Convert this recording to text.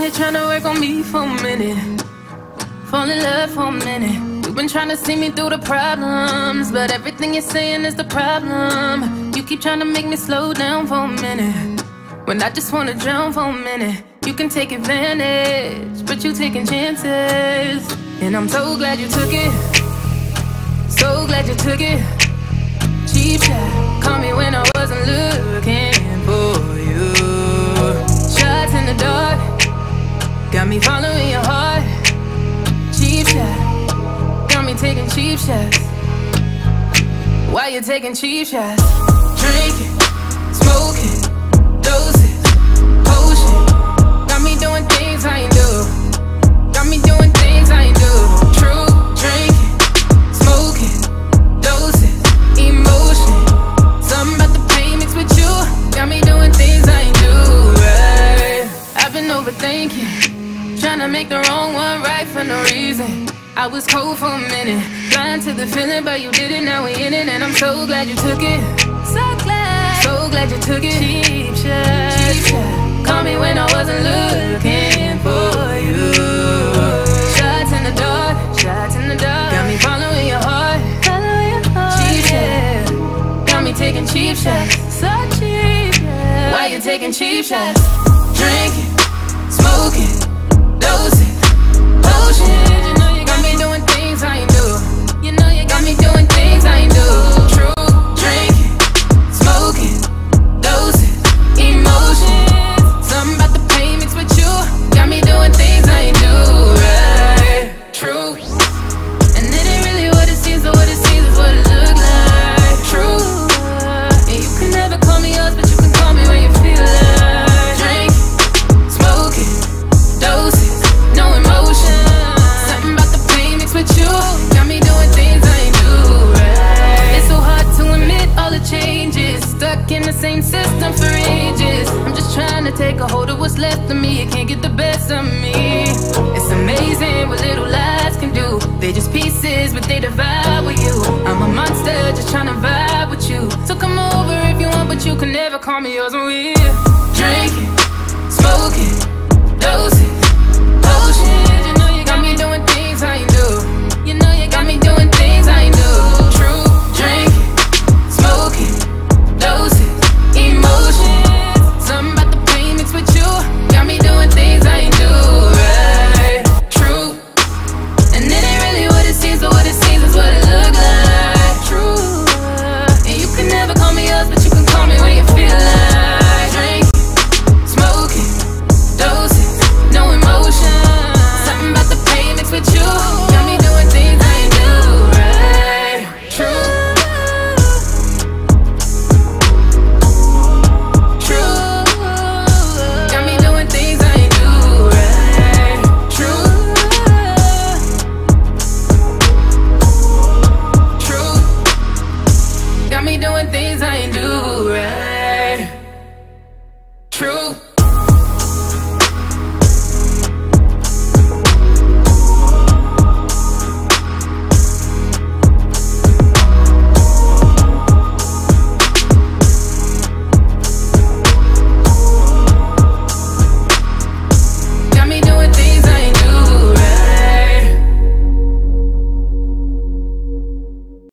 here trying to work on me for a minute. Fall in love for a minute. You've been trying to see me through the problems, but everything you're saying is the problem. You keep trying to make me slow down for a minute, when I just wanna drown for a minute. You can take advantage, but you taking chances, and I'm so glad you took it. So glad you took it. Cheap shot, call me when I wasn't looking for you. Shots in the dark, got me following your heart. Cheap shot, got me taking cheap shots. Why you taking cheap shots? Drinking, smoking, doses, potion. Got me doing things I ain't do. Got me doing things I ain't do. True, drinking, smoking, doses, emotion. Something about the pain mixed with you. Got me doing things I ain't do. Right. I've been overthinking, trying to make the wrong one right for no reason. I was cold for a minute, blind to the feeling, but you did it, now we in it, and I'm so glad you took it. So glad you took it. Cheap shot, cheap shot. Call me when I wasn't looking for you. Shots in the dark, shots in the dark. Got me following your heart, cheap shot. Got me taking cheap shots, so cheap shot. Why you taking cheap shots? Drinking, smoking, dosing, potion. You know you got me doing things I ain't do. You know you got me doing things I ain't do. True, drinking, smoking, doses, emotions. Something about the pain mixed with you. Got me doing things I ain't do. Right, true. And it ain't really what it seems, or what it seems is what it look like. True. And you can never call me yours, but you can call me when you feel like. Drink, smoking, doses, no emotion. Something about the pain mixed with you. Got me doing things I ain't do. Right. It's so hard to admit all the changes. Stuck in the same system for ages. I'm just trying to take a hold of what's left of me. You can't get the best of me. It's amazing what little lies can do. They just pieces, but they devour you. I'm a monster just trying to vibe with you. So come over if you want, but you can never call me yours when we're drinking, smoking, dosing,